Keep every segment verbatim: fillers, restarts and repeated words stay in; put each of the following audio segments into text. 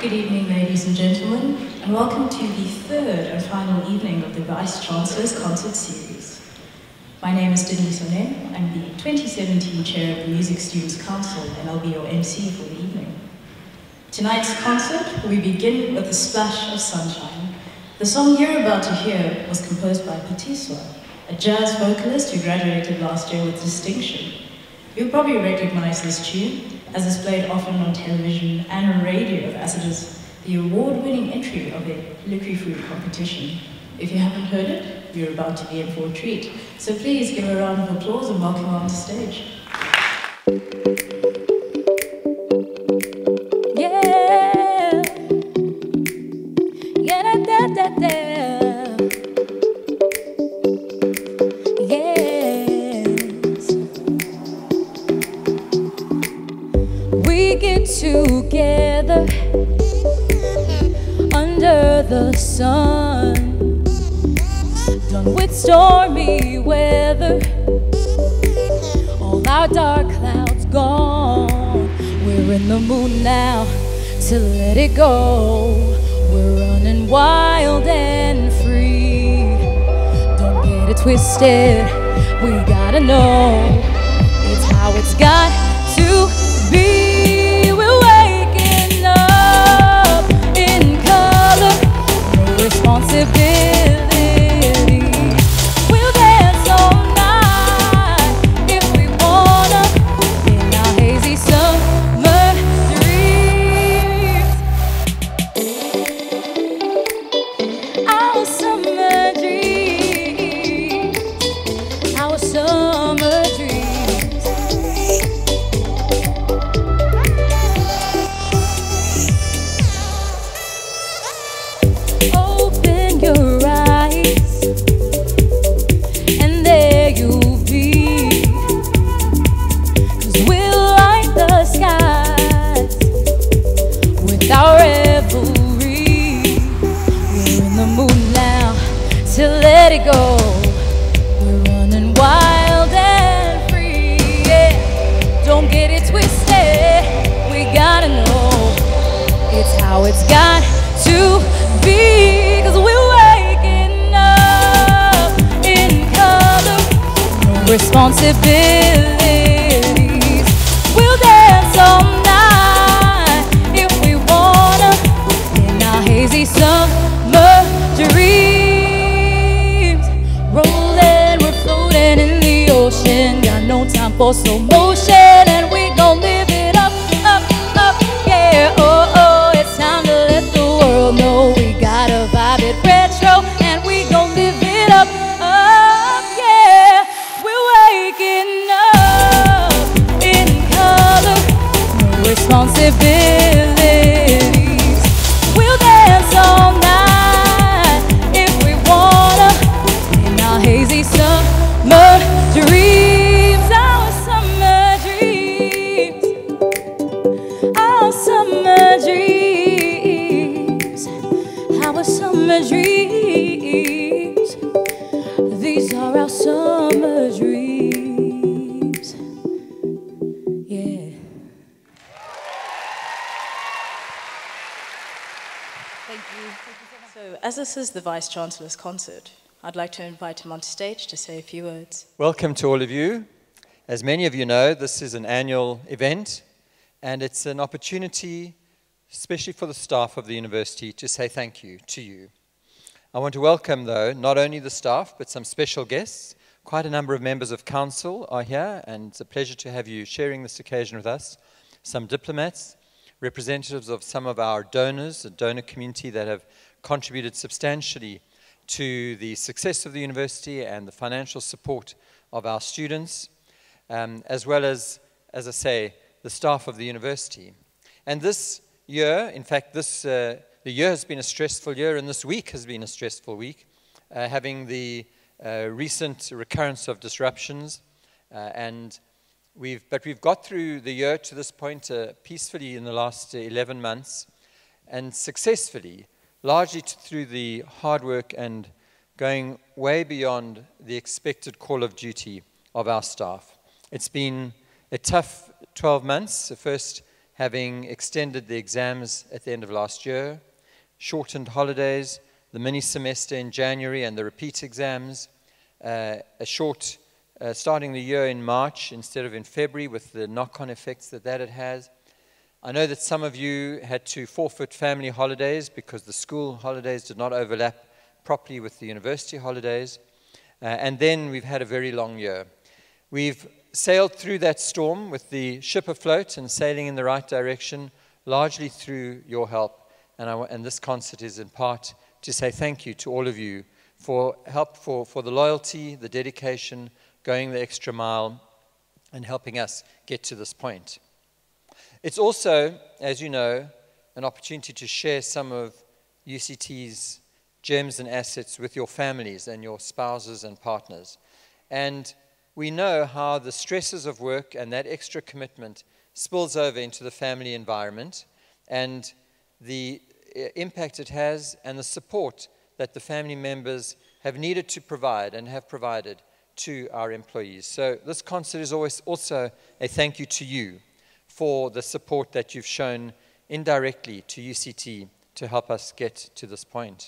Good evening, ladies and gentlemen, and welcome to the third and final evening of the Vice-Chancellor's Concert series. My name is Denise Onen. I'm the twenty seventeen Chair of the Music Students' Council, and I'll be your M C for the evening. Tonight's concert, we begin with a splash of sunshine. The song you're about to hear was composed by Patiswa, a jazz vocalist who graduated last year with distinction. You'll probably recognize this tune, as it's played often on television and on radio as it is the award-winning entry of a liquor food competition. If you haven't heard it, you're about to be in for a treat. So please give a round of applause and welcome her on the stage. Yeah, yeah, da, da, da, da. Together under the sun, done with stormy weather, all our dark clouds gone. We're in the mood now to let it go. We're running wild and free. Don't get it twisted, we gotta know it's how it's got to be. Responsibility. We'll dance all night if we wanna, in our hazy summer dreams. Our summer dreams. Our summer dreams. Open your eyes, and there you'll be. 'Cause we'll light the skies with our revelry. We're in the mood now to let it go. We're running wild and free, yeah. Don't get it twisted, we gotta know it's how it's got to be, 'cause we're waking up in color, no responsibilities. We'll dance all night if we wanna, in our hazy summer dreams. Rolling, we're floating in the ocean, got no time for slow motion, and we gon' live it up, up, up, yeah. Oh, oh, it's time to let the world know we got a vibe it retro, and we gon' live it up, up, yeah. We're waking up in color, no responsibilities. We'll dance all night if we wanna, in our hazy summer dreams. Our summer dreams. Our summer dreams. Our summer dreams. These are our summer dreams. Yeah. Thank you. So, as this is the Vice-Chancellor's Concert, I'd like to invite him onto stage to say a few words. Welcome to all of you. As many of you know, this is an annual event, and it's an opportunity, especially for the staff of the university, to say thank you to you. I want to welcome, though, not only the staff, but some special guests. Quite a number of members of council are here, and it's a pleasure to have you sharing this occasion with us. Some diplomats, representatives of some of our donors, the donor community that have contributed substantially to the success of the university and the financial support of our students, um, as well as, as I say, the staff of the university. And this year, in fact, this uh, the year has been a stressful year, and this week has been a stressful week, uh, having the uh, recent recurrence of disruptions, uh, and we've but we've got through the year to this point uh, peacefully in the last uh, eleven months, and successfully, largely t through the hard work and going way beyond the expected call of duty of our staff. It's been a tough twelve months, the first having extended the exams at the end of last year, shortened holidays, the mini semester in January and the repeat exams, uh, a short uh, starting the year in March instead of in February with the knock-on effects that that it has. I know that some of you had to forfeit family holidays because the school holidays did not overlap properly with the university holidays. Uh, and then we've had a very long year. We've sailed through that storm with the ship afloat and sailing in the right direction, largely through your help. And, I, and this concert is in part to say thank you to all of you for help, for, for the loyalty, the dedication, going the extra mile, and helping us get to this point. It's also, as you know, an opportunity to share some of U C T's gems and assets with your families and your spouses and partners. And we know how the stresses of work and that extra commitment spills over into the family environment, and the impact it has and the support that the family members have needed to provide and have provided to our employees. So this concert is always also a thank you to you for the support that you've shown indirectly to U C T to help us get to this point.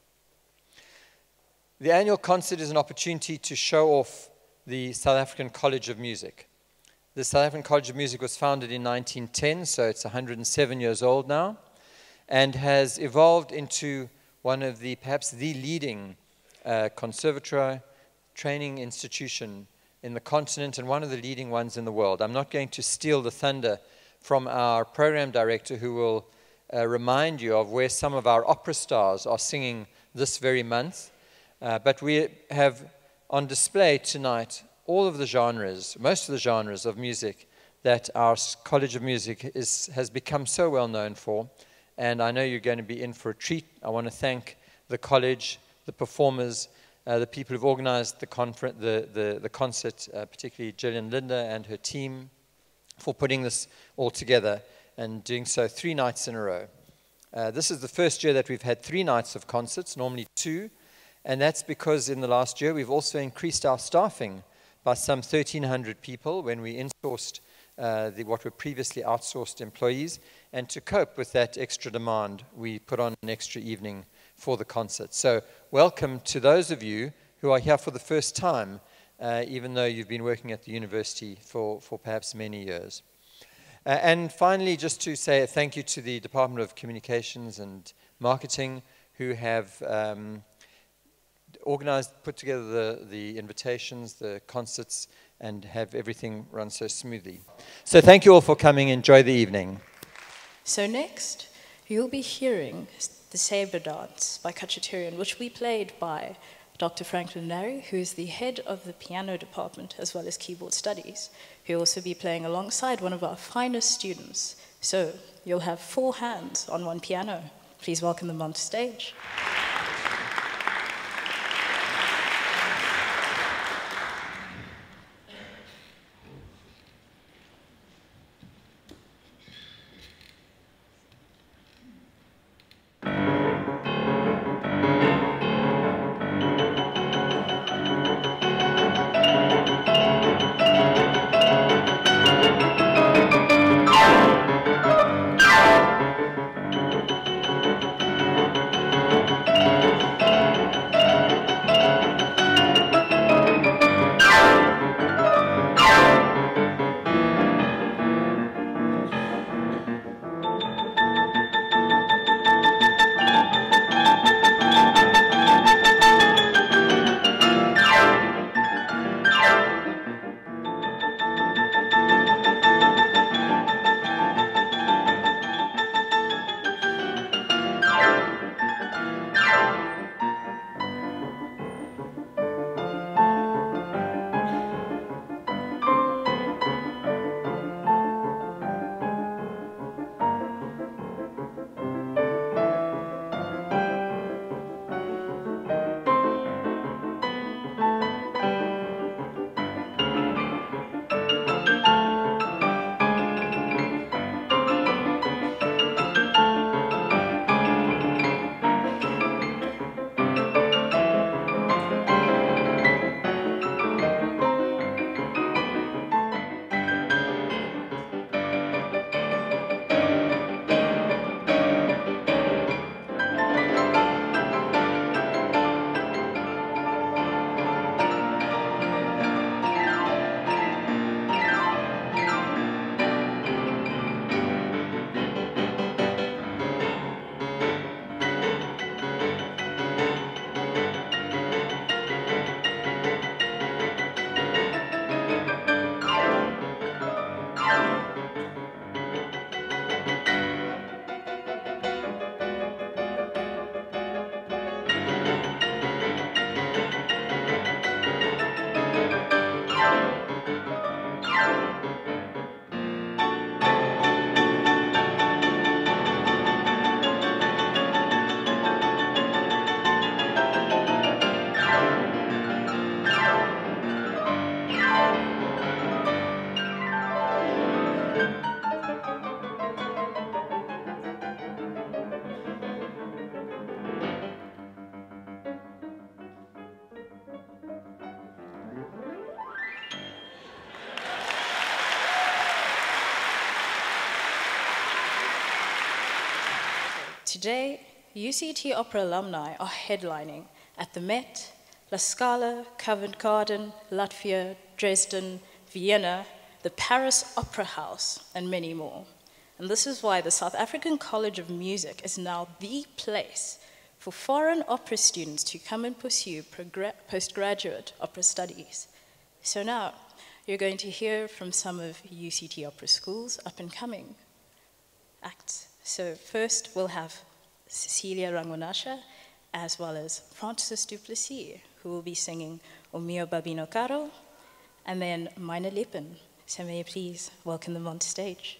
The annual concert is an opportunity to show off the South African College of Music. The South African College of Music was founded in nineteen ten, so it's one hundred seven years old now, and has evolved into one of the, perhaps the leading uh, conservatory training institution in the continent and one of the leading ones in the world. I'm not going to steal the thunder from our program director, who will uh, remind you of where some of our opera stars are singing this very month. Uh, but we have on display tonight all of the genres, most of the genres of music that our College of Music is, has become so well known for. And I know you're going to be in for a treat. I want to thank the college, the performers, uh, the people who've organized the, confer- the, the, the concert, uh, particularly Gillian Linda and her team, for putting this all together and doing so three nights in a row. Uh, this is the first year that we've had three nights of concerts, normally two. And that's because in the last year we've also increased our staffing by some thirteen hundred people when we insourced uh, the, what were previously outsourced employees. And to cope with that extra demand, we put on an extra evening for the concert. So welcome to those of you who are here for the first time, uh, even though you've been working at the university for, for perhaps many years. Uh, and finally, just to say a thank you to the Department of Communications and Marketing, who have um, organized, put together the, the invitations, the concerts, and have everything run so smoothly. So thank you all for coming. Enjoy the evening. So next, you'll be hearing the Sabre Dance by Kachaturian, which we played by Doctor Franklin Larry, who is the head of the piano department as well as keyboard studies. He'll also be playing alongside one of our finest students. So you'll have four hands on one piano. Please welcome them onto stage. Today, U C T Opera alumni are headlining at the Met, La Scala, Covent Garden, Latvia, Dresden, Vienna, the Paris Opera House, and many more. And this is why the South African College of Music is now the place for foreign opera students to come and pursue postgraduate opera studies. So now, you're going to hear from some of U C T Opera School's up-and-coming acts. So first, we'll have Cecilia Rangonasha, as well as Francis Duplessis, who will be singing O Mio Babino Caro, and then Minor Lippen. So may you please welcome them on stage.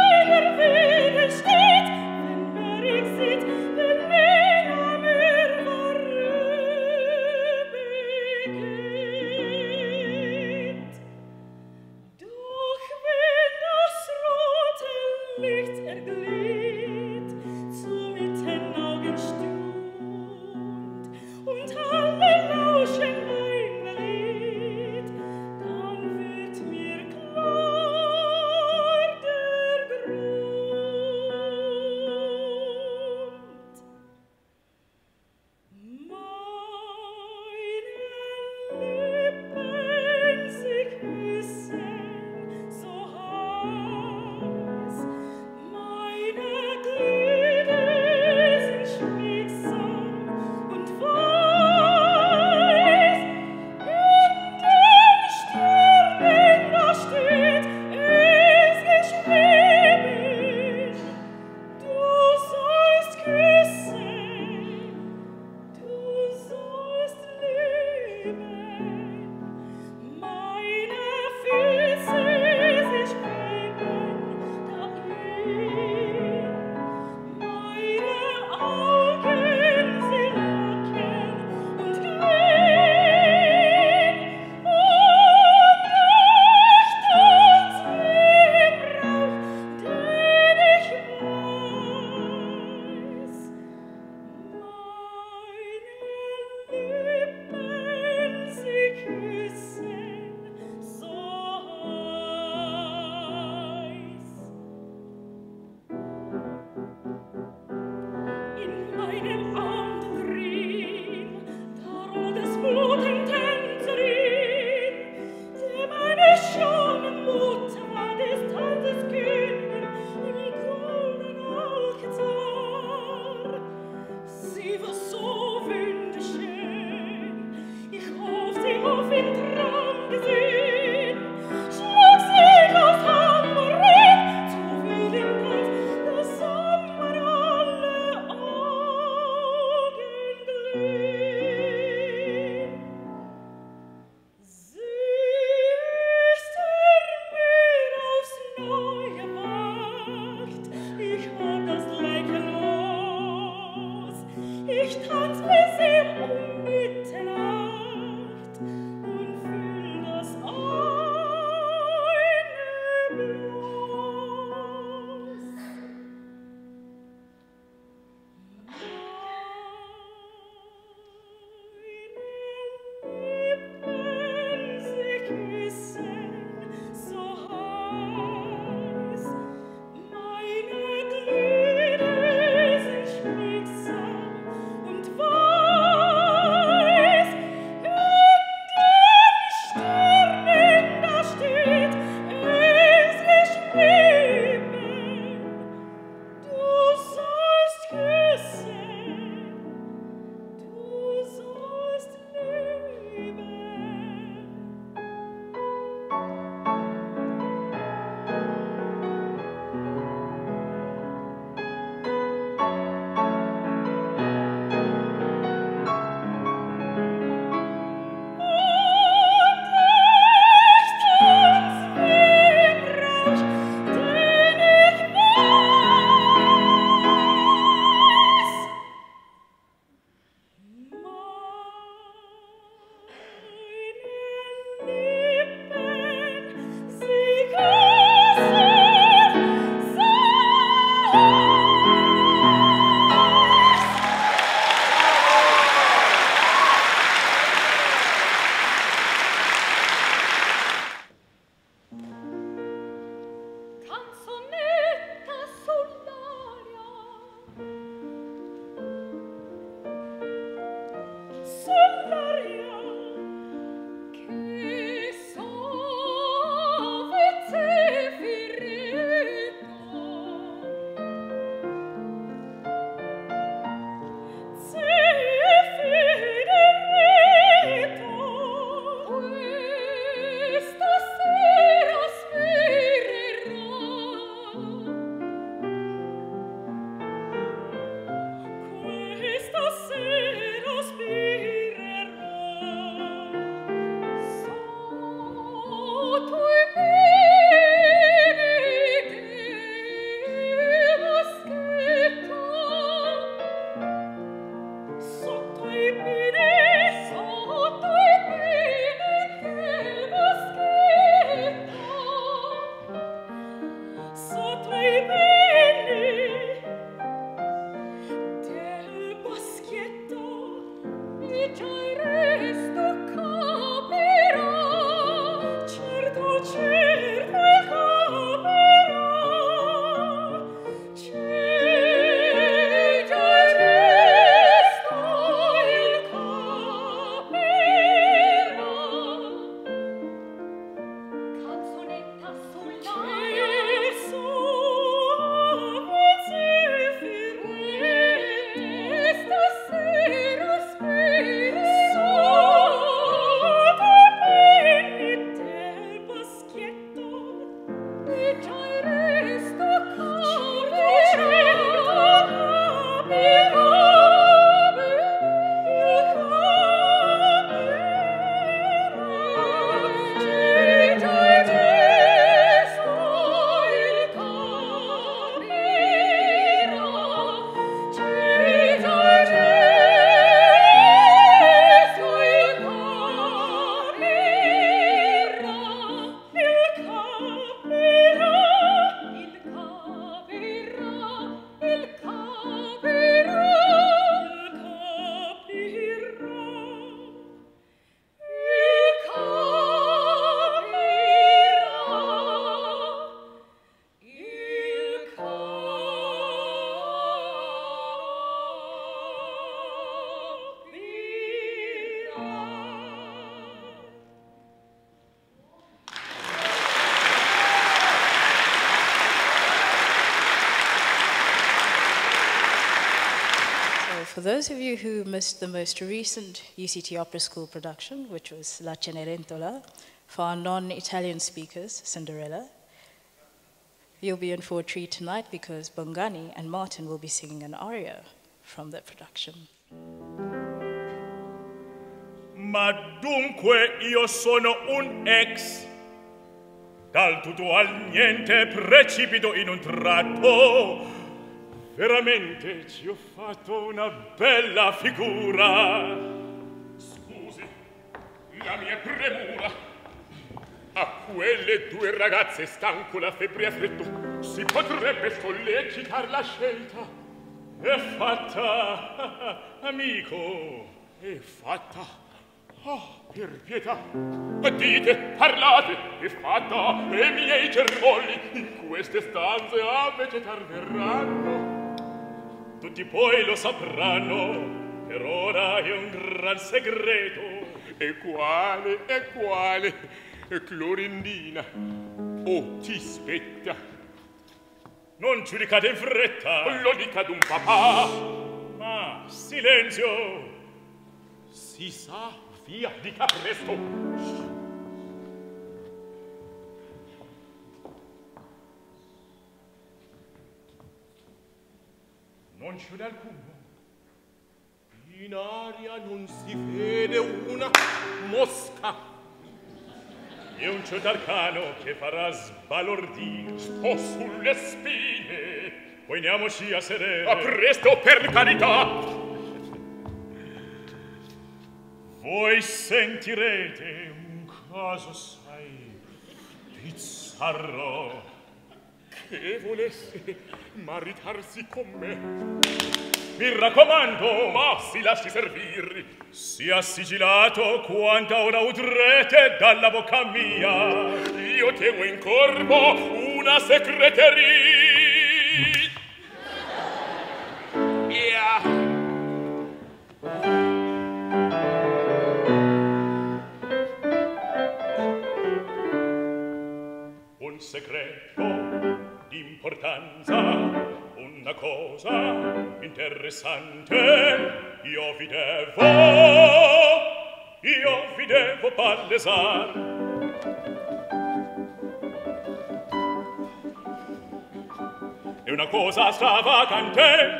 Steht, wenn wer ich sieht, wenn wer am Meer For those of you who missed the most recent U C T Opera School production, which was La Cenerentola, for our non-Italian speakers, Cinderella, you'll be in for a treat tonight because Bongani and Martin will be singing an aria from that production. Ma dunque io sono un ex, dal tutto al niente precipito in un tratto, Veramente ci ho fatto una bella figura. Scusi, la mia premura. A quelle due ragazze stanco la febbre a freddo si potrebbe sollecitar la scelta. È fatta, amico, è fatta. Oh, per pietà, dite, parlate, è fatta, e i miei germogli in queste stanze a vegetar verranno. Tutti poi lo sapranno, per ora è un gran segreto. E quale, e quale, e Clorindina, oh, ti spetta. Non giudicate in fretta, lo dica d'un papà. Ma, silenzio, si sa. Via, dica presto! Non c'è alcuno. In aria non si vede una mosca. E un certo arcano che farà sbalordire. Sto sulle spine. Vogliamoci a sedere. A presto, per carità! Voi sentirete un caso assai bizzarro. Che volesse maritarsi con me. Mi raccomando, ma si lasci servir. Sia sigillato quanta ora udrete dalla bocca mia. Io tengo in corpo una segreteria. Yeah. Un segreto d'importanza, una cosa interessante. Io vi devo, io vi devo palesar. È una cosa stravagante.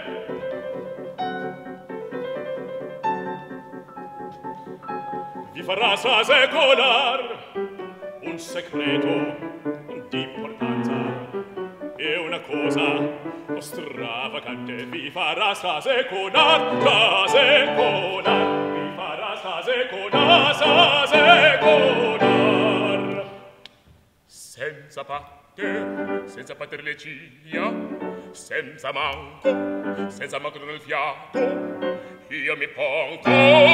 Vi farà sasecolar un segreto d'importanza. È una cosa stravagante. Vi farà sasecolar, sasecolar. Vi farà sasecolar, sasecolar. Senza batter, senza batter le ciglia, senza manco, senza manco nel fiato, io mi pongo,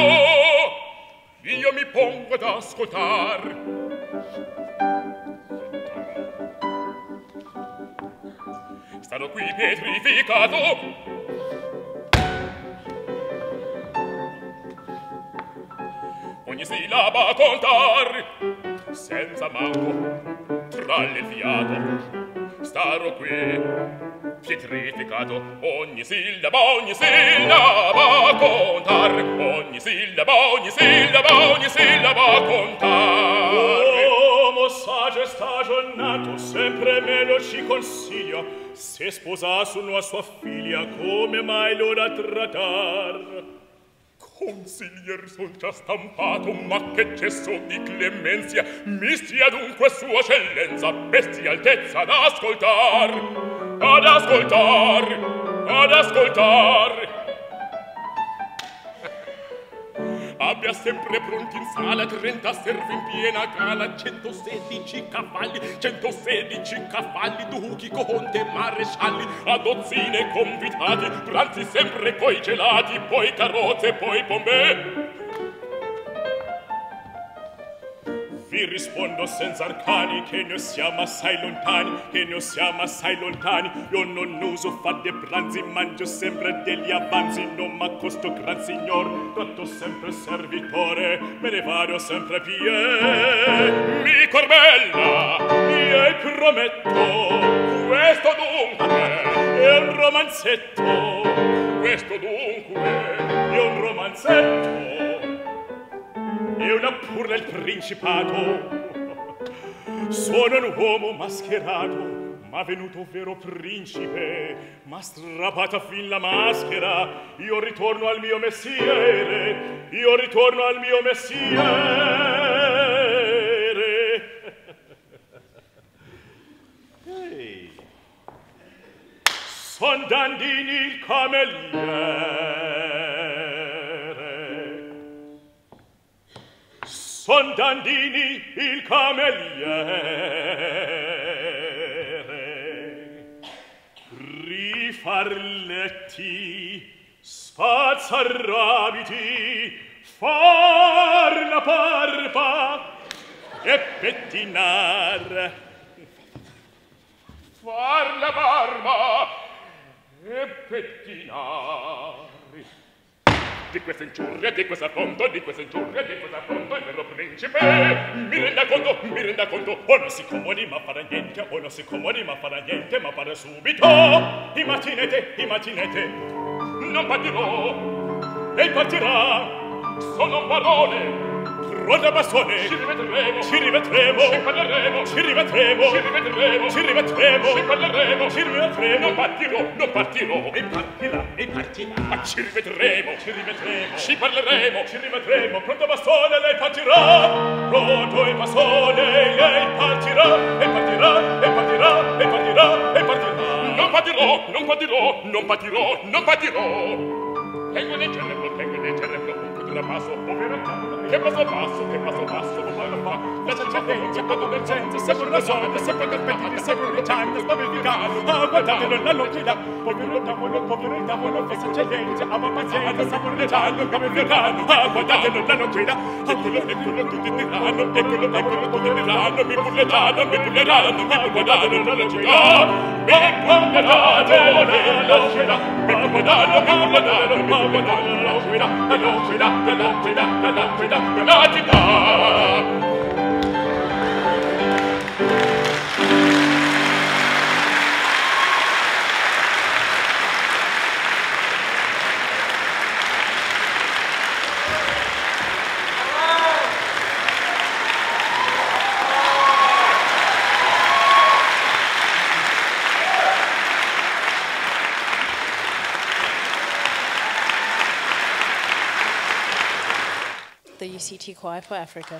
io mi pongo ad ascoltar. Stanno qui pietrificato. Ogni sillaba a contar, senza manco, tra il fiato. Starò qui pietrificato. Ogni sillaba, ogni sillaba a contar. Ogni sillaba, ogni sillaba, ogni sillaba a contar. Uomo saggio e stagionato, sempre me lo ci consiglia. Se sposassero a sua figlia, come mai lo da trattar? Consiglier sol già stampato, ma che cesso di clemenzia, mi stia dunque sua eccellenza, bestia altezza ad ascoltar, ad ascoltar, ad ascoltar. Abbia sempre pronti in sala trenta servi in piena gala, centosedici cavalli, centosedici cavalli, duchi, conte, marescialli, a dozzine convitati, pranzi sempre coi gelati, poi carrozze, poi bombe. Vi rispondo senza arcani che noi siamo assai lontani, che noi siamo assai lontani. Io non uso far dei pranzi, mangio sempre degli avanzi. Non m'accosto gran signor, tratto sempre servitore, me ne vado sempre pie. Mi corbella, io prometto, questo dunque è un romanzetto. Questo dunque è un romanzetto. E una pur nel principato. Sono un uomo mascherato, ma venuto vero principe, ma strappata fin la maschera. Io ritorno al mio mestiere, io ritorno al mio mestiere. Ehi, Son Dandini il cameriere, son Dandini il cameriere, rifarletti, spazzarabiti, far la barba e pettinar, far la barba e pettinare. Di questa ingiuria, di questo affronto, di questa ingiuria, di questo affronto, il vero principe mi renda conto, mi renda conto, o non si comodi ma farà niente, o non si comodi ma farà niente, ma farà subito. Immaginate, immaginate, non partirò, e partirà, sono parole. Roda bastone, ci rivedremo, ci rivedremo, ci parleremo, ci rivedremo, ci rivedremo, ci rivedremo, ci parleremo, ci rivedremo. Non partirò, non partirò, e partirà, e partirà. Ma ci rivedremo, ci rivedremo, ci parleremo, ci rivedremo. Pronto bastone, lei partirà. Pronto il bastone, lei partirà, e partirà, e partirà, e partirà, e partirà. Non partirò, non partirò, non partirò, non partirò. Tengo nel cervello, tengo nel cervello, un po' di passo, povero. Che passo passo, che passo passo, come lo fa? La sacerdezza, quando del centro, sempre una sola, sempre perfetti, sempre un ricciando, spaventicato. Ah, guardatelo, la loquida, povero tavolo, povero tavolo, che sacerdezza, ama pazienza, sempre un ricciando, come virano. Ah, guardatelo, la loquida, eccolo, eccolo, tutti diranno, eccolo, eccolo, tutti diranno, mi bulleranno, mi bulleranno, mi bulleranno, la loquida. Mi bulleranno, la loquida, mi bulleranno, mi bulleranno, mi bulleranno, la loquida, la loquida, la loquida, la loquida. Galatica! The U C T Choir for Africa.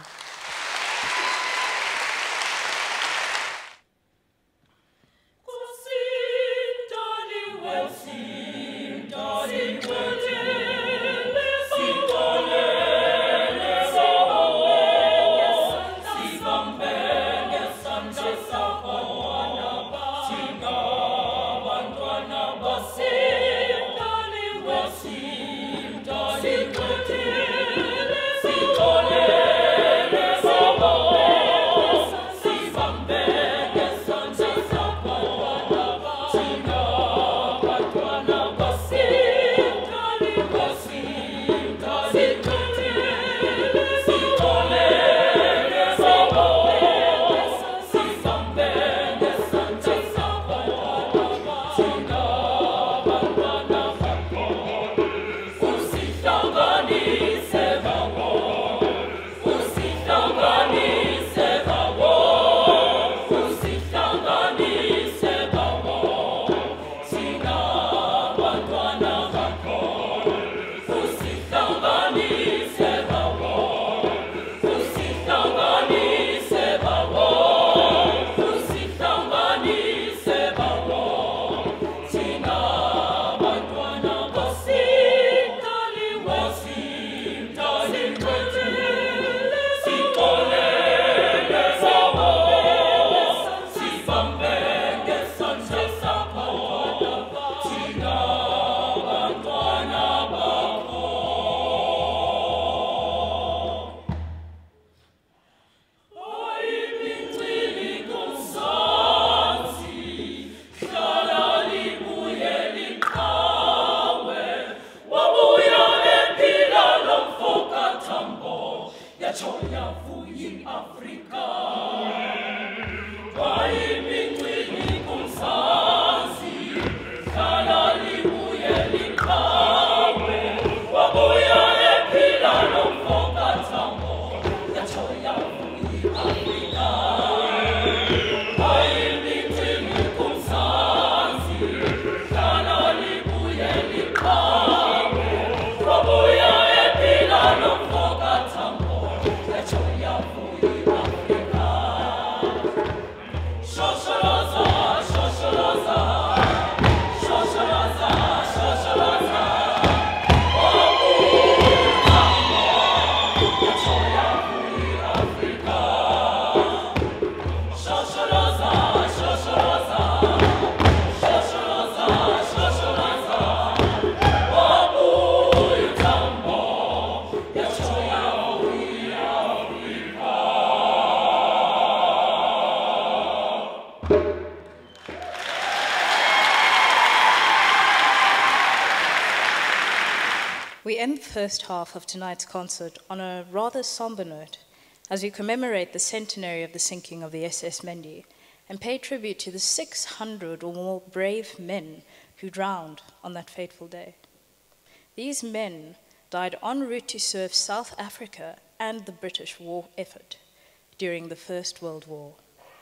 first half of tonight's concert on a rather somber note as we commemorate the centenary of the sinking of the S S Mendi and pay tribute to the six hundred or more brave men who drowned on that fateful day. These men died en route to serve South Africa and the British war effort during the First World War.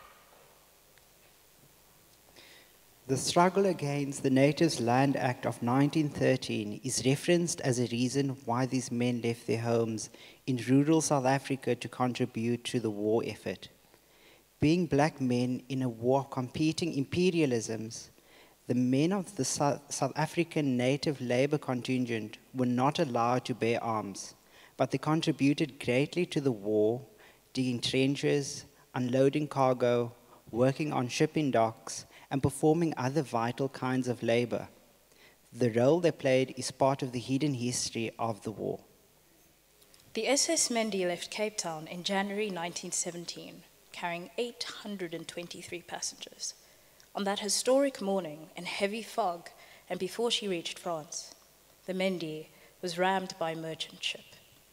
The struggle against the Natives Land Act of nineteen thirteen is referenced as a reason why these men left their homes in rural South Africa to contribute to the war effort. Being black men in a war of competing imperialisms, the men of the South African native labor contingent were not allowed to bear arms, but they contributed greatly to the war, digging trenches, unloading cargo, working on shipping docks, and performing other vital kinds of labor. The role they played is part of the hidden history of the war. The S S Mendi left Cape Town in January nineteen seventeen, carrying eight hundred twenty-three passengers. On that historic morning in heavy fog and before she reached France, the Mendi was rammed by a merchant ship.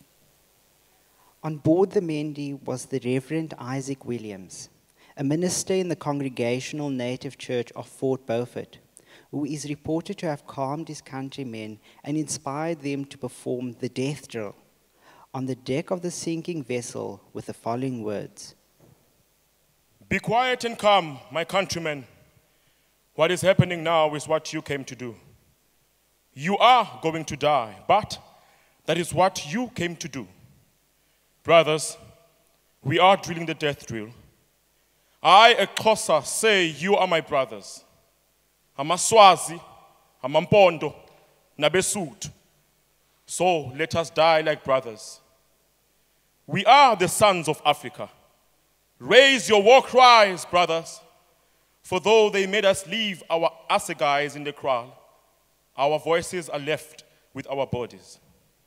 On board the Mendi was the Reverend Isaac Williams, a minister in the Congregational Native Church of Fort Beaufort, who is reported to have calmed his countrymen and inspired them to perform the death drill on the deck of the sinking vessel with the following words. Be quiet and calm, my countrymen. What is happening now is what you came to do. You are going to die, but that is what you came to do. Brothers, we are drilling the death drill. I, a Xhosa, say you are my brothers. AmaSwazi, AmaMpondo, nabeSuthu. So let us die like brothers. We are the sons of Africa. Raise your war cries, brothers. For though they made us leave our assegais in the kraal, our voices are left with our bodies.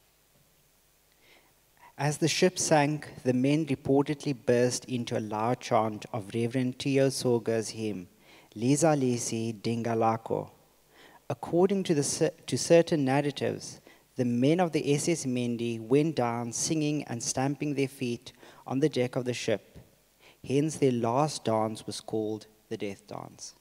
As the ship sank, the men reportedly burst into a loud chant of Reverend Tio Soga's hymn, Liza Lisi Dingalako. According to, the, to certain narratives, the men of the S S Mendi went down singing and stamping their feet on the deck of the ship. Hence their last dance was called the Death Dance.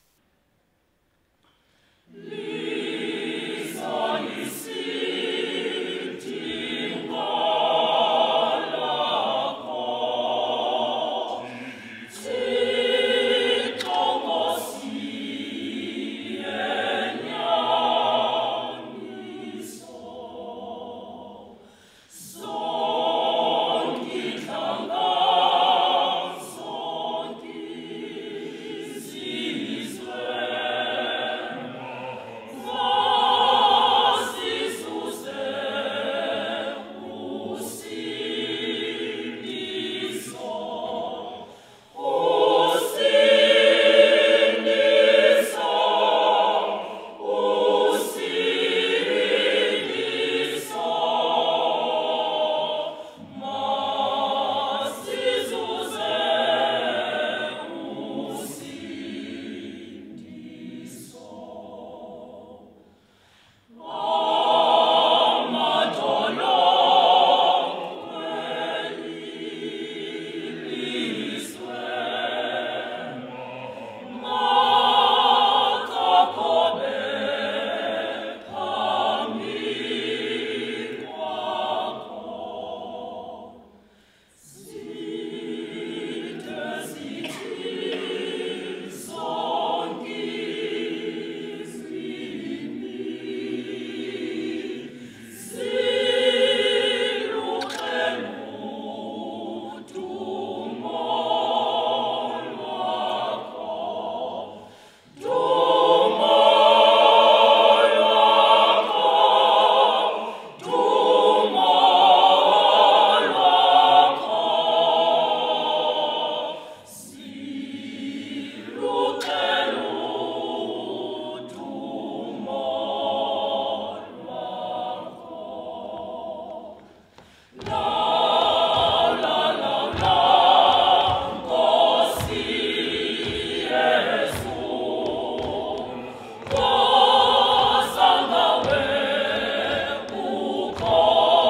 Oh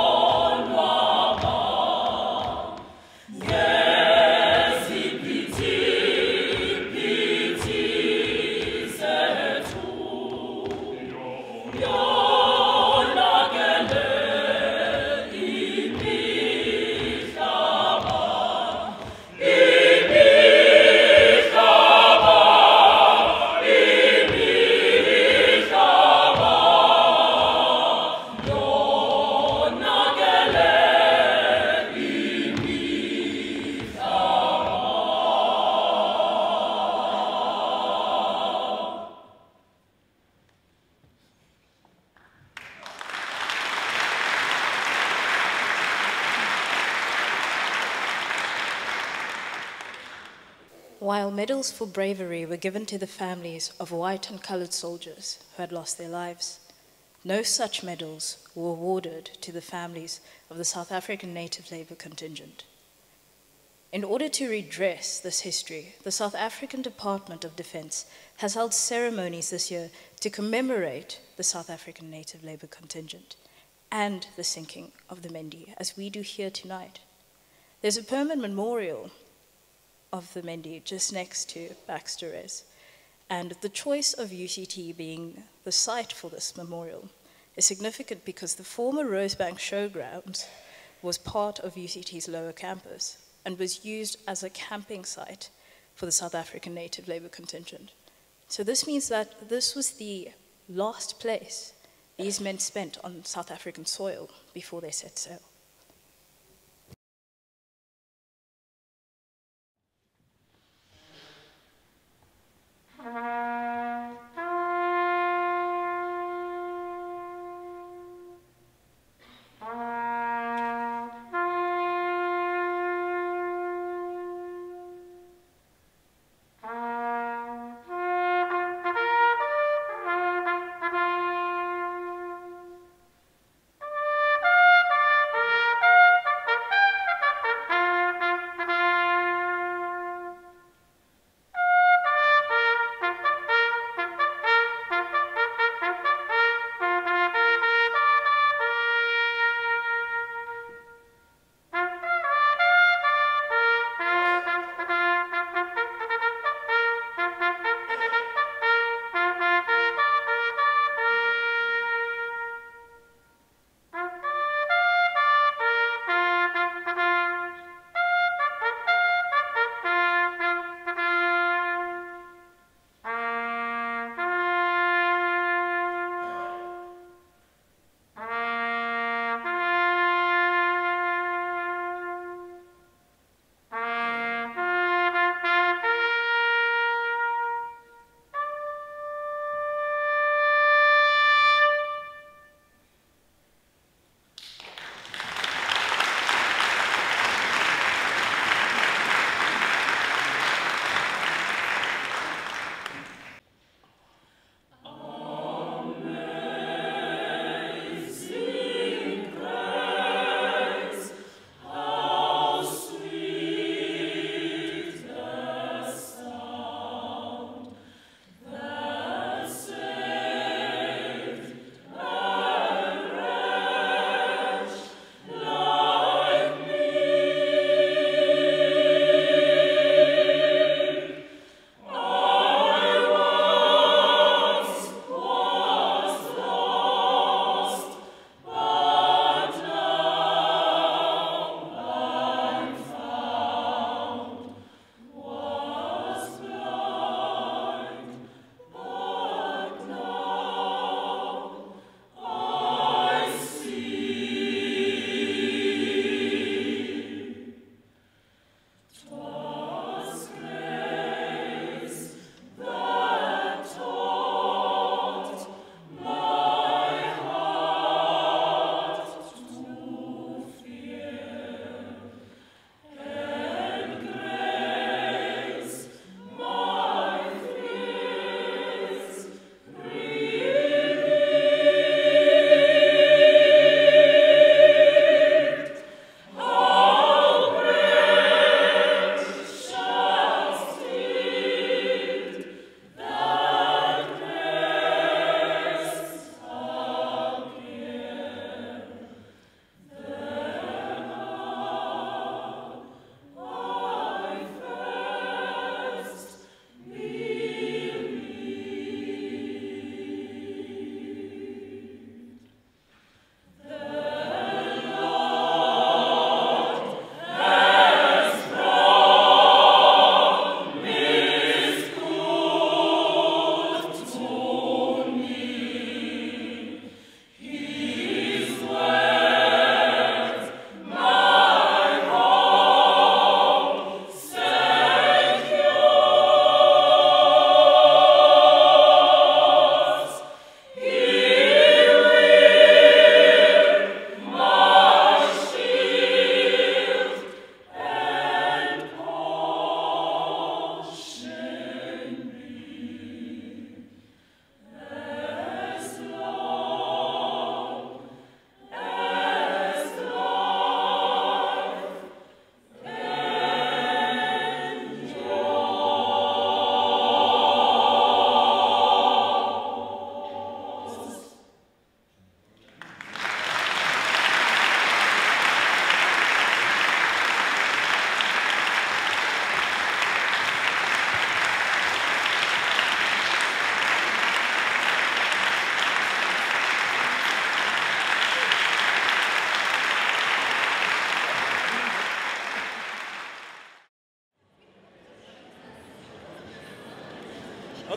While medals for bravery were given to the families of white and colored soldiers who had lost their lives, no such medals were awarded to the families of the South African native labor contingent. In order to redress this history, the South African Department of Defense has held ceremonies this year to commemorate the South African native labor contingent and the sinking of the Mendi, as we do here tonight. There's a permanent memorial of the Mendi just next to Baxter Res, and the choice of U C T being the site for this memorial is significant because the former Rosebank Showgrounds was part of U C T's lower campus and was used as a camping site for the South African native labor contingent. So this means that this was the last place these men spent on South African soil before they set sail. Thank you.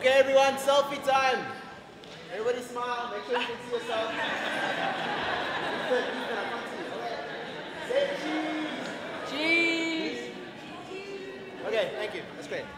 Okay, everyone, selfie time. Everybody smile. Make sure you can see yourself. Ethan, Ethan, I can't see you. Okay. Say cheese. Cheese. Okay, thank you. That's great.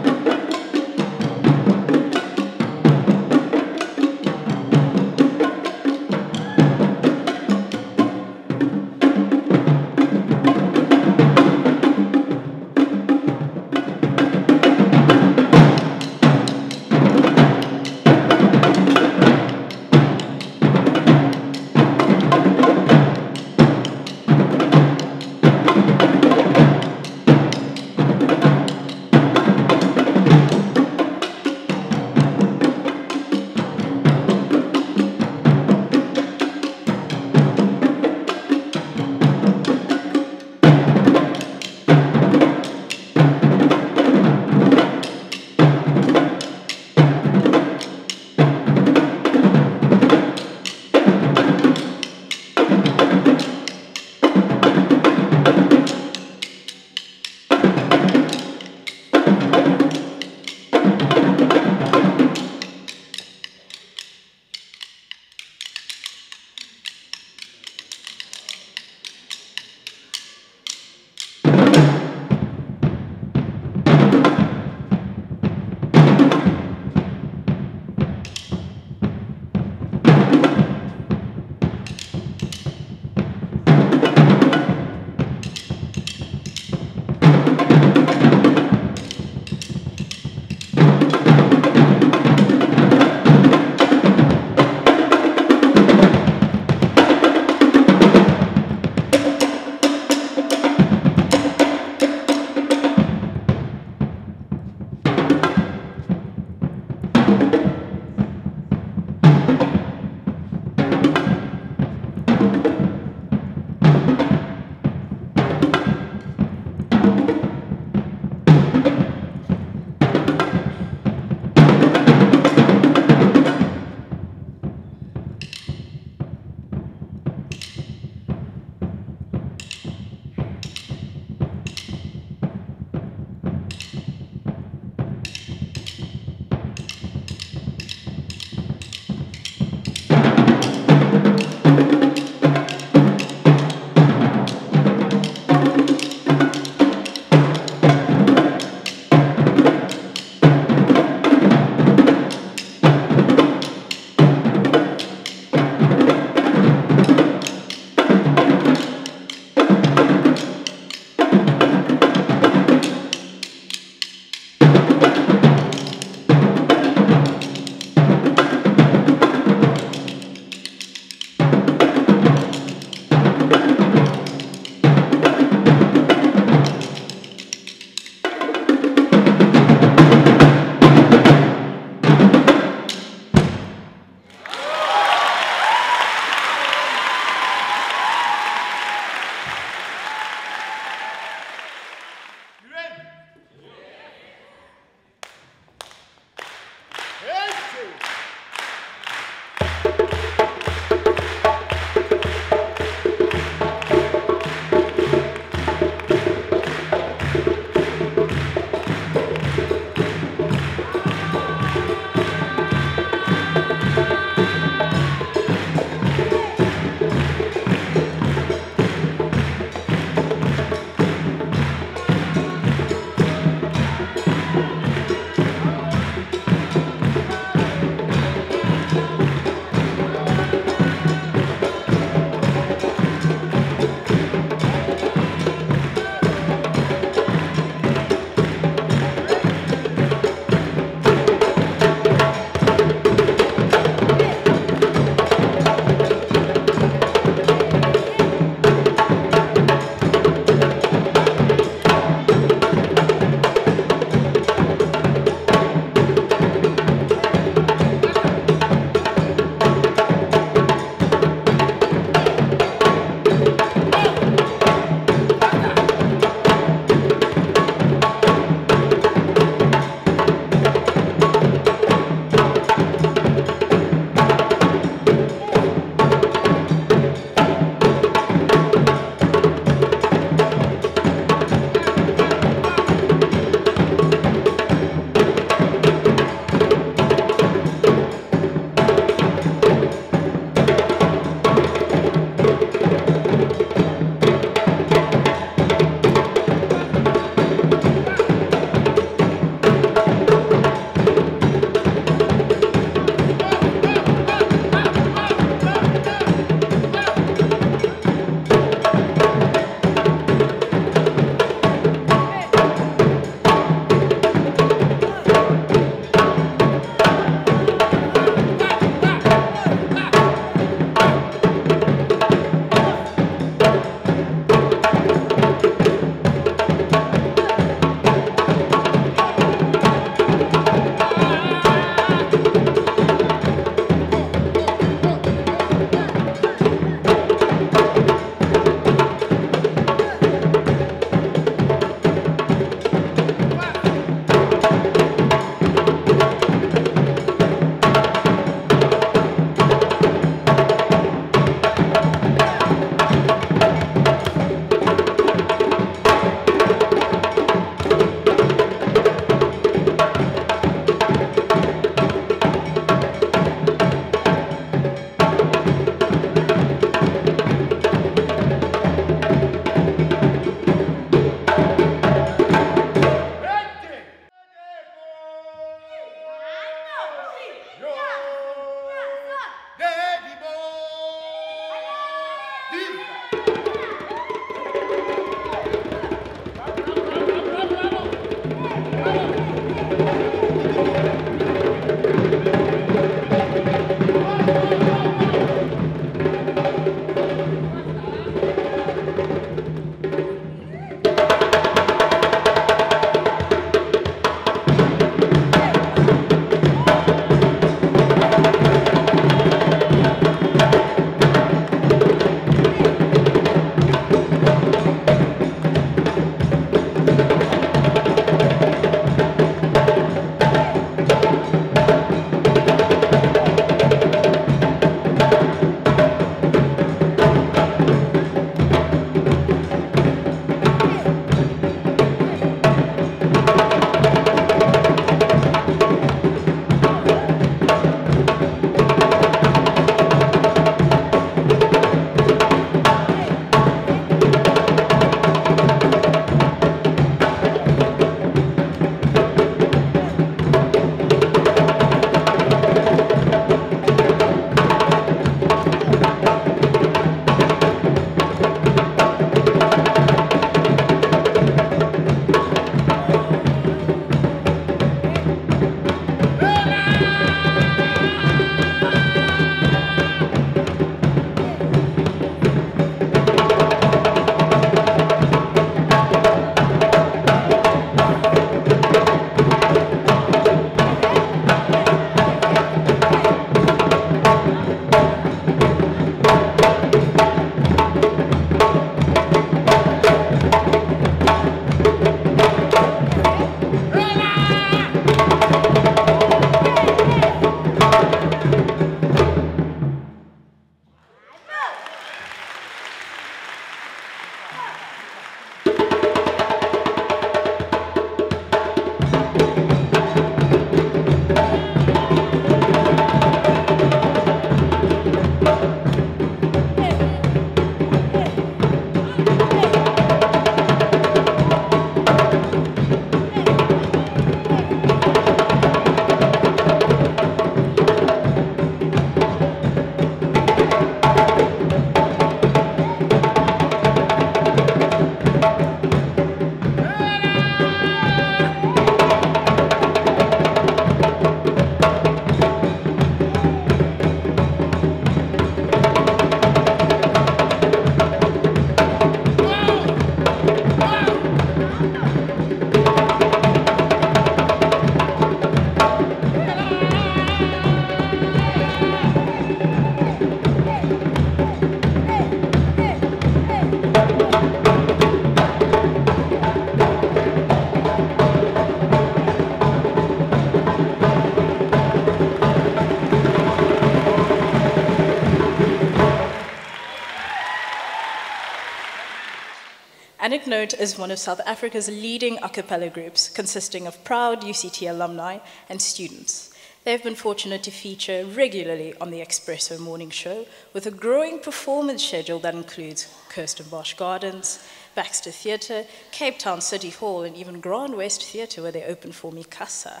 Anecdote is one of South Africa's leading a cappella groups, consisting of proud U C T alumni and students. They've been fortunate to feature regularly on the Espresso Morning Show, with a growing performance schedule that includes Kirstenbosch Gardens, Baxter Theatre, Cape Town City Hall, and even Grand West Theatre, where they open for Mikasa.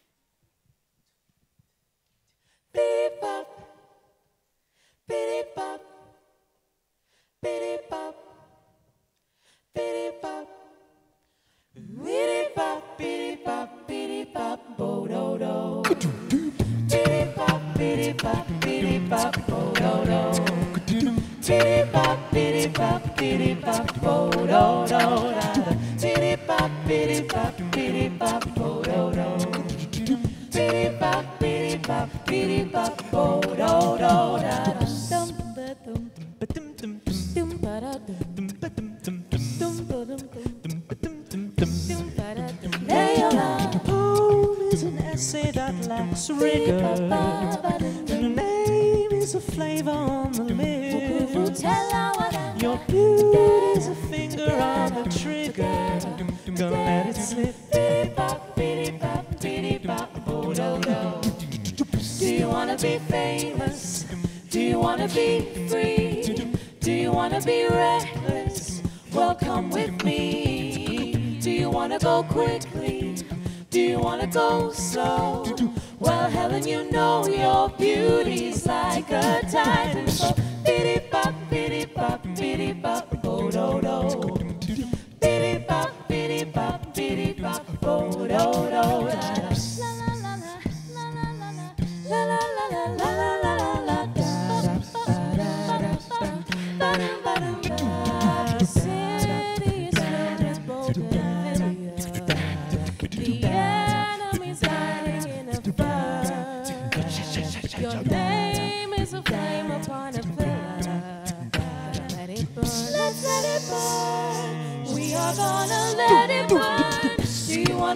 Beep-bop, beep-bop, beep-bop, beep-bop, beep-bop, beep-bop, beep-bop, bo-do-do. Beep-bop, beep-bop, beep-bop, bo-do-do. Beep-bop, beep-bop, beep-bop, bo-do-do. Beep-bop, beep-bop, beep-bop, bo-do-do. Beep-bop, beep-bop, beep-bop, bo-do-do. Poem is an essay that lacks rigor, and the name is a flavor on the lip. Your beauty's a finger on the trigger. Gonna let it slip. Do you wanna be famous? Do you wanna be free? Do you wanna be reckless? Well, come with me. Do you wanna go quickly? Do you wanna go slow? Well, Helen, you know your beauty's like a titan. So biddy bop, biddy bop, biddy bop, bo do do. Biddy bop, biddy bop, biddy bop, bo do do. La la la la la la la la la la la la la la.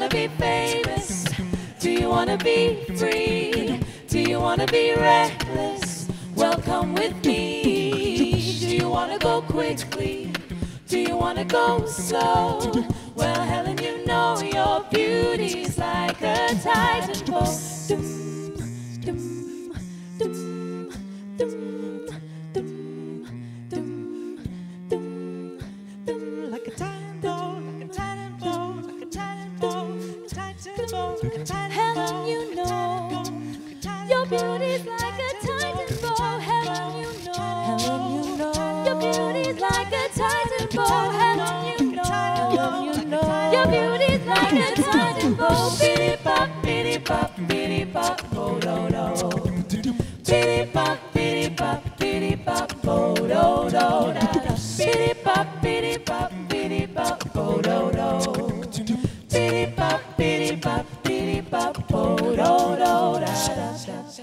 be famous? Do you wanna be free? Do you wanna be reckless? Well, come with me. Do you wanna go quickly? Do you wanna go slow? Well, Helen, you know your beauty's like a titan bow. Dum, dum, dum, dum, dum, dum, dum, dum. Like a titan bow, like a titan bow, like a titan bow, titan bow, like a titan bow. Helen, you know your beauty's like a titan bow. Helen, you know, Helen, you know your beauty's like a titan bow. Helen, you know, Helen, you know your beauty's like a titan bow. Biddy bop, biddy bop, biddy bop, bo do do. Biddy bop, biddy bop, biddy bop, bo do do da da. Biddy bop, biddy bop, biddy bop, bo do do. Biddy bop, biddy bop, biddy bop, bo do do da da.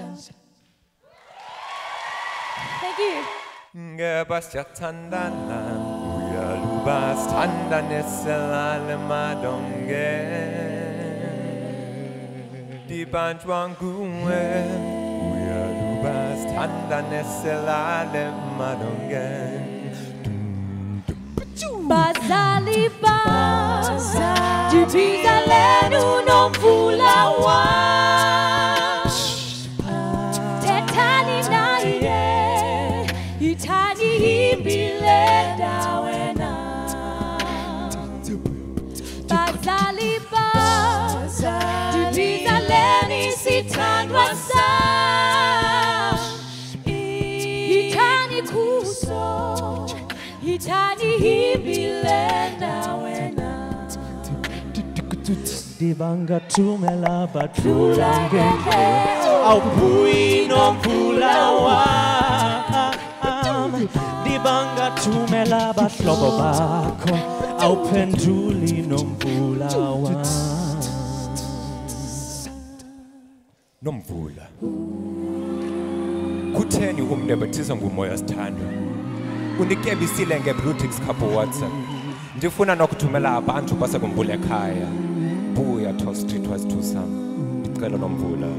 Thank you. Gebastia tandana, uya lubas tandane selale madonge. Di banjwanguwe, uya lubas tandane selale madonge. Bazali baza, du bizalenu non vulawa. Tetani na ide, itani himbile dawena. Bazali baza, du bizaleni sitanwa sa. Itani kuso, itani himbile dawena. Dibanga tumela batrula ngeke au pui non pulawa. Dibanga tumela batlobo bako au penduli non pulawa. Nomvula. Kutheni umnebethiza ngumoya sithandwa? Unikebisile ngeBlutix Cup WhatsApp. Ndifuna nokuthumela abantu basekumvula ekhaya. Buya to street was to some. Ndicela nomvula.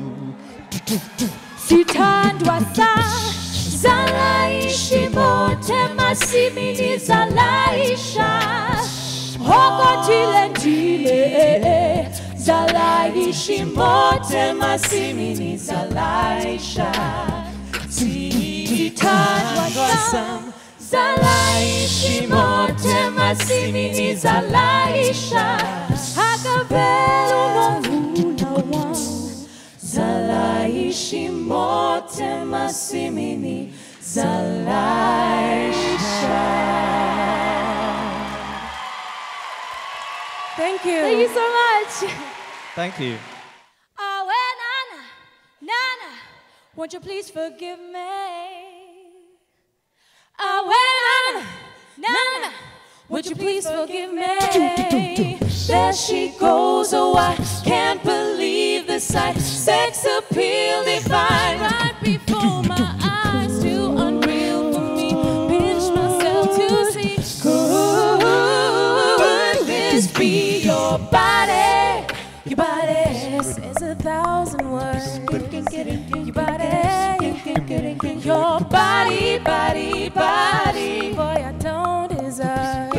Sithandwa sa zalaishi mote masimini zalaisha. Hokotile ntile zalaishi mote masimini zalaisha. Sithandwa sa zalaishi mote masimini zalaisha. Hakavelu nomvula wan zalaishi mote masimini zalaisha. Thank you. Thank you so much. Thank you. Oh, well, Nana, Nana, won't you please forgive me? Oh, well, Nana, Nana, would you please forgive me? There she goes, oh, I can't believe the sight. Sex appeal divine right before my eyes. Too unreal for me, pinch myself to see. Could this be your body? Your body says a thousand words. Your body, your body, body, body. Boy, I don't deserve.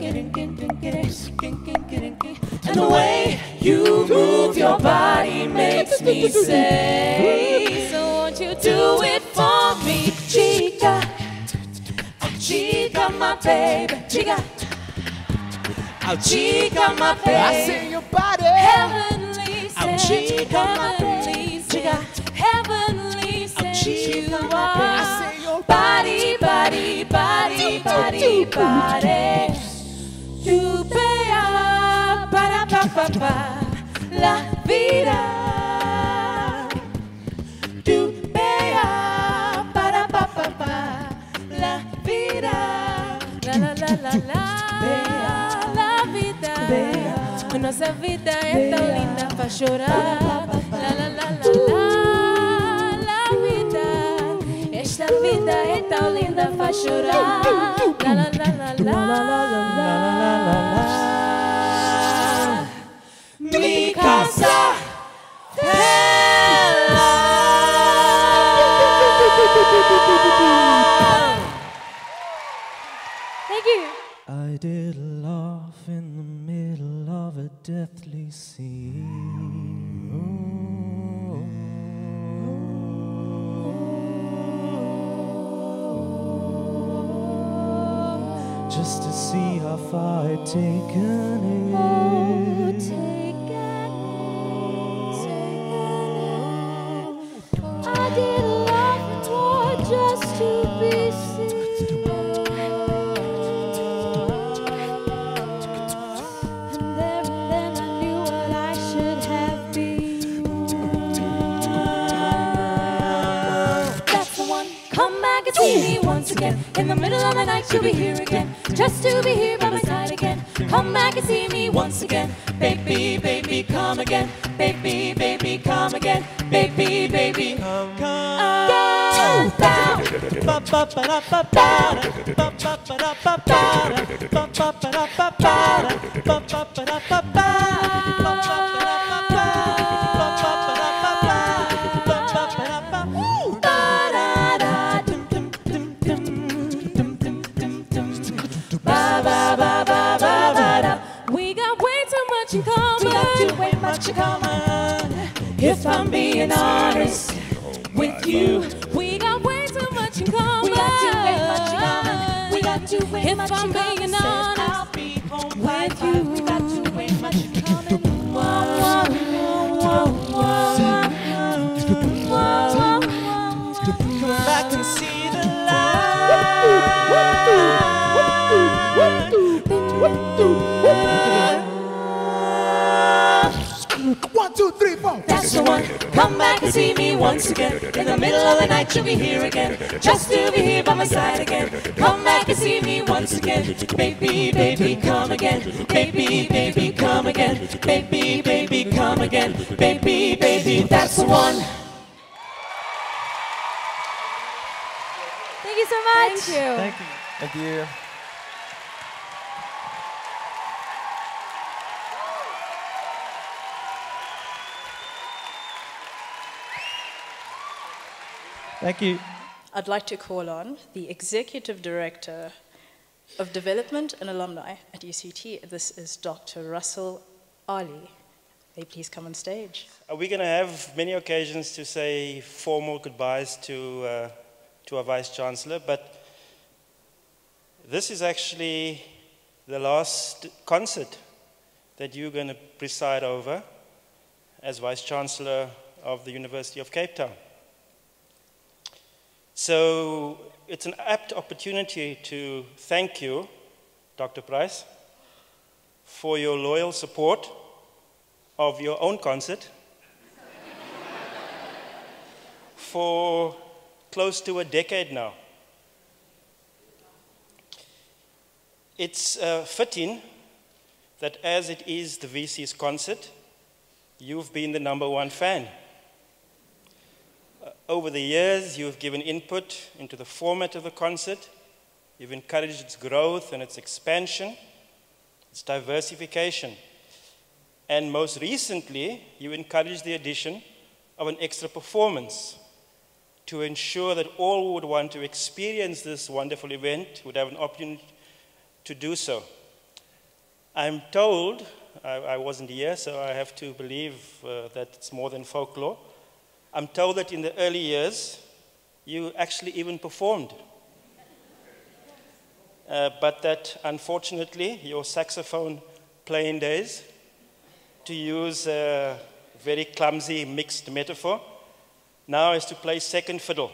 And the way you move your body makes me say, so won't you do it for me, chica? Oh, chica, my baby, chica. Oh, chica, my baby. I see your body. Heavenly, Oh, chica, my heavenly, chica. Heavenly, sent you I are. see your Body, body, body, body, body. You pay up, para pa pa pa, la vida. You pay up, para pa pa pa, la vida. La la la la la, la vida. Nossa vida é tão linda pra chorar. La la la la la, la vida. Esta vida é tão linda pra chorar. La la la la la, la la la la la. Me did laugh in the middle of a deathly scene. Oh, just to see how far I'd taken it. Oh, taken it, taken it. I did laugh and war just to be seen. And there and then I knew what I should have been. That's the one. Come back and see me once again. In the middle of the night you'll be here again. Just to be here by my side again. Come back and see me once again. Baby, baby, come again. Baby, baby, come again. Baby, baby, come again. We got way too much in common. We got too way much in common. If I'm being honest with you, we got way too much in common. We got too way much in common. We got too way much in common. If I'm being honest, I'll be home with you. We got too way much in common. Whoa, whoa, whoa, whoa, whoa, whoa. Come back and see the One, two, three, four. That's the one. Come back and see me once again. In the middle of the night you'll be here again. Just to be here by my side again. Come back and see me once again. Baby, baby, come again. Baby, baby, come again. Baby, baby, come again. Baby, baby, that's the one. Thank you so much. Thank you. Thank you. Thank you. Thank you. I'd like to call on the Executive Director of Development and Alumni at U C T. This is Doctor Russell Ali. May you please come on stage. Uh, we're going to have many occasions to say formal goodbyes to, uh, to our Vice-Chancellor, but this is actually the last concert that you're going to preside over as Vice-Chancellor of the University of Cape Town. So it's an apt opportunity to thank you, Doctor Price, for your loyal support of your own concert for close to a decade now. It's uh, fitting that as it is the V C's concert, you've been the number one fan. Uh, over the years, you've given input into the format of the concert. You've encouraged its growth and its expansion, its diversification. And most recently, you encouraged the addition of an extra performance to ensure that all who would want to experience this wonderful event would have an opportunity to do so. I'm told, I, I wasn't here, so I have to believe uh, that it's more than folklore. I'm told that in the early years, you actually even performed. Uh, but that, unfortunately, your saxophone playing days, to use a very clumsy mixed metaphor, now is to play second fiddle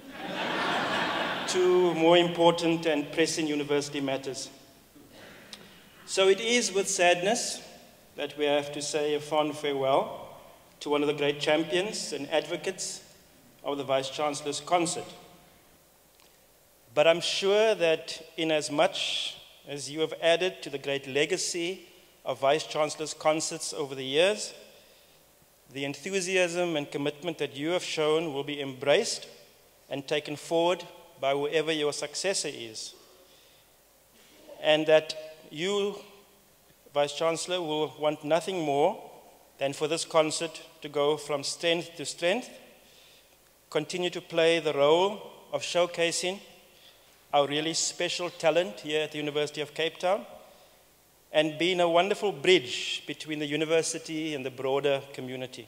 to more important and pressing university matters. So it is with sadness that we have to say a fond farewell to one of the great champions and advocates of the Vice-Chancellor's concert. But I'm sure that in as much as you have added to the great legacy of Vice-Chancellor's concerts over the years, the enthusiasm and commitment that you have shown will be embraced and taken forward by whoever your successor is. And that you, Vice-Chancellor, will want nothing more than for this concert to go from strength to strength, continue to play the role of showcasing our really special talent here at the University of Cape Town, and been a wonderful bridge between the university and the broader community.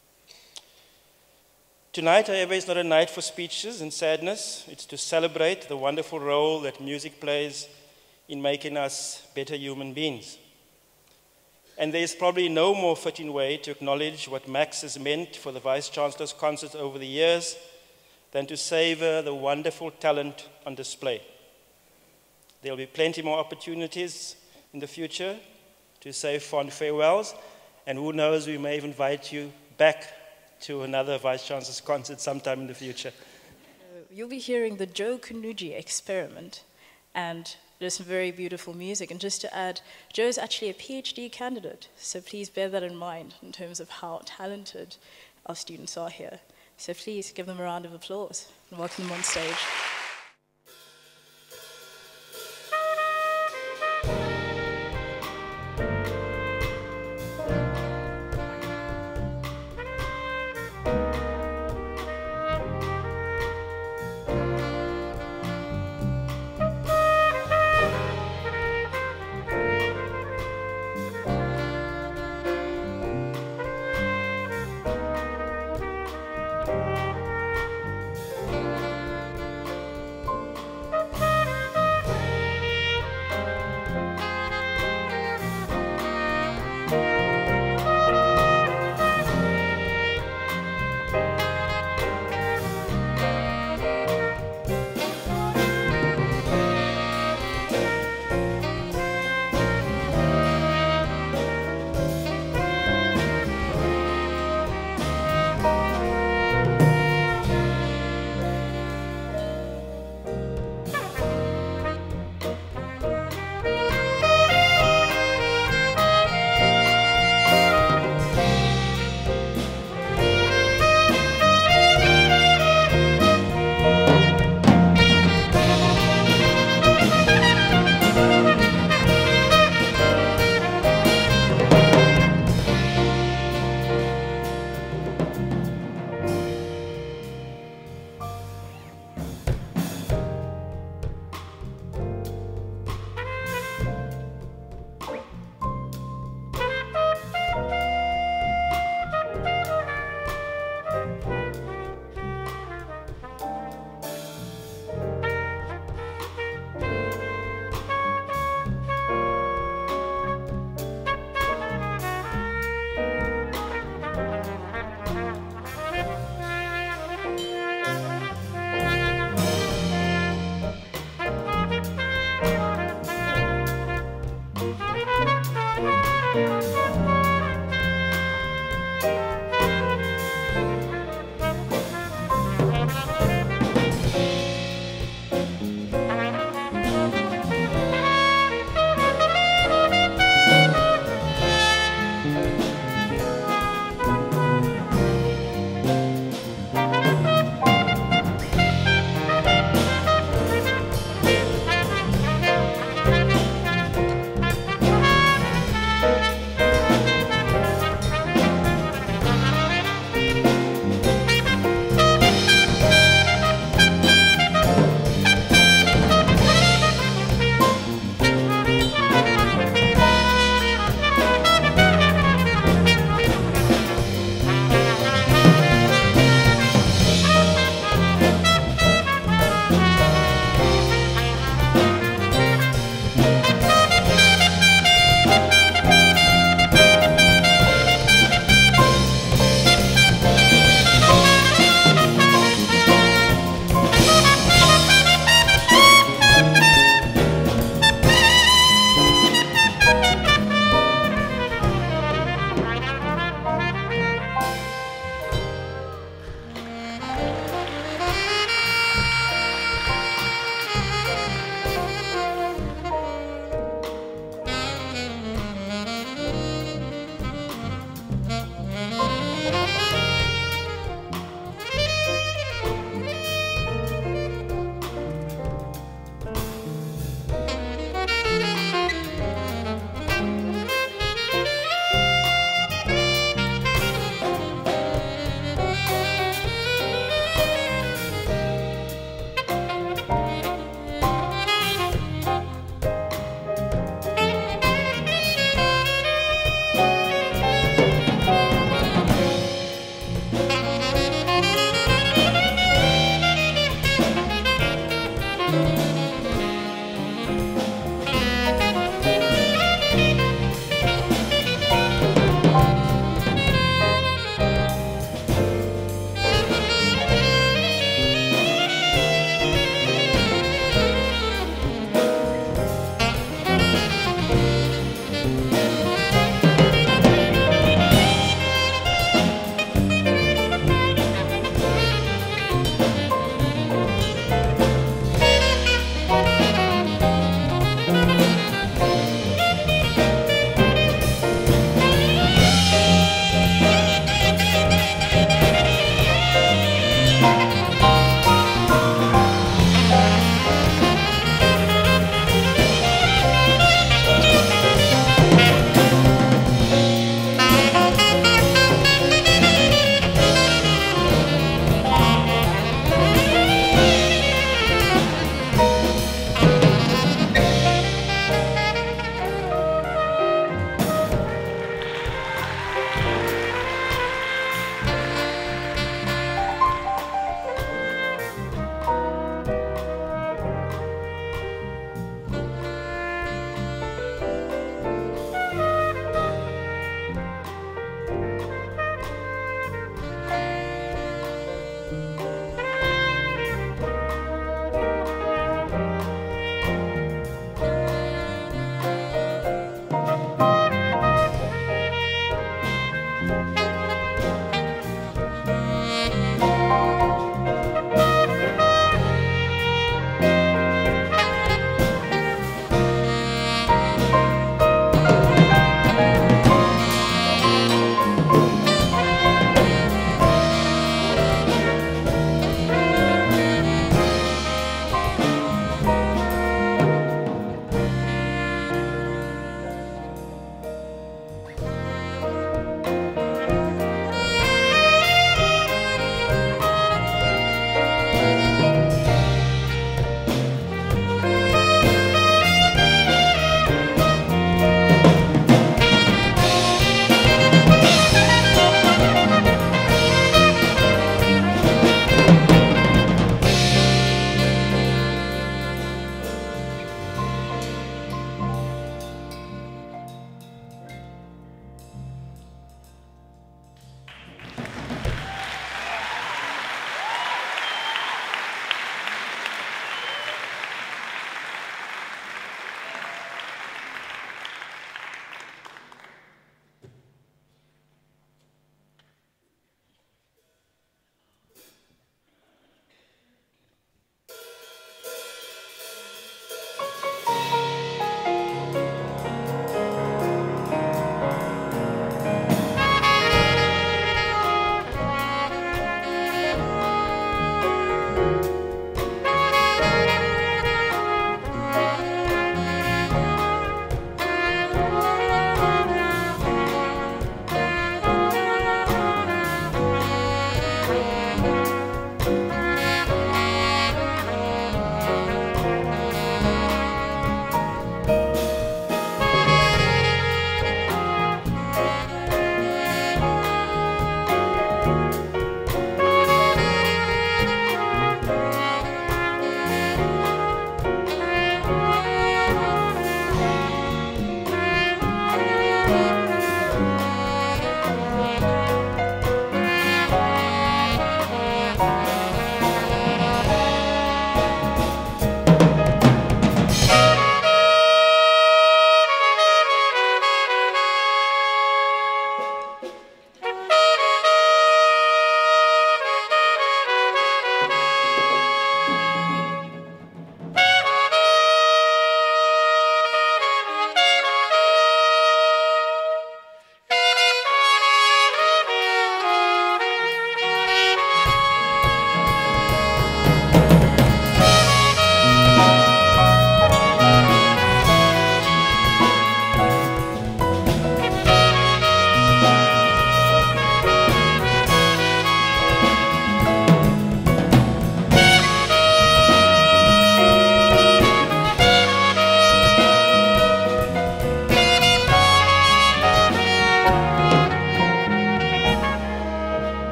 Tonight, however, is not a night for speeches and sadness. It's to celebrate the wonderful role that music plays in making us better human beings. And there is probably no more fitting way to acknowledge what Max has meant for the Vice-Chancellor's Concert over the years than to savor the wonderful talent on display. There will be plenty more opportunities in the future to say fond farewells, and who knows, we may even invite you back to another Vice-Chancellor's Concert sometime in the future. Uh, you'll be hearing the Joe Kanuji Experiment, and there's some very beautiful music. And just to add, Joe's actually a PhD candidate, so please bear that in mind in terms of how talented our students are here. So please give them a round of applause and welcome them on stage.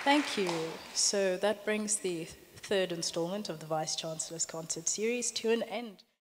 Thank you. So that brings the third installment of the Vice-Chancellor's Concert series to an end.